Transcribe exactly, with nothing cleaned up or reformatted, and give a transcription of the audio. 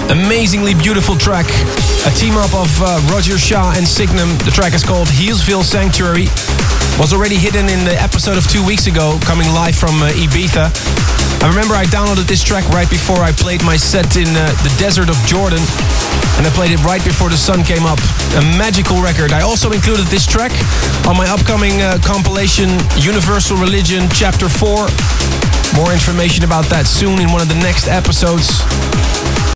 Amazingly beautiful track. A team-up of uh, Roger Shah and Signum. The track is called Healesville Sanctuary. Was already hidden in the episode of two weeks ago, coming live from uh, Ibiza. I remember I downloaded this track right before I played my set in uh, the desert of Jordan. And I played it right before the sun came up. A magical record. I also included this track on my upcoming uh, compilation Universal Religion Chapter four. More information about that soon in one of the next episodes.